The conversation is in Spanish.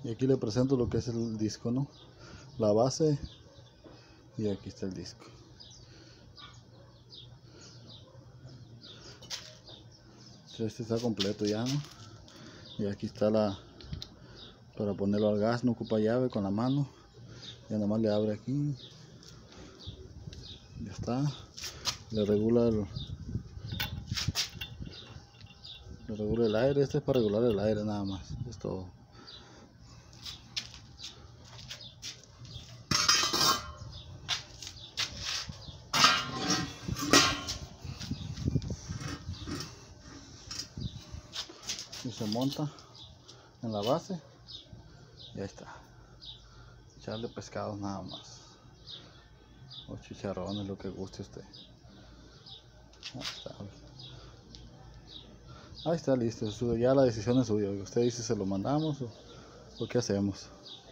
Y aquí le presento lo que es el disco, ¿no? La base, y aquí está el disco. Este está completo ya, ¿no? Y aquí está para ponerlo al gas, no ocupa llave, con la mano. Ya nomás le abre aquí. Ya está. Le regula el aire. Este es para regular el aire nada más. Es todo. Y se monta en la base. Y ahí está. Echarle pescados nada más. O chicharrones, lo que guste usted. Ahí está listo. Ya la decisión es suya. Usted dice se lo mandamos o qué hacemos.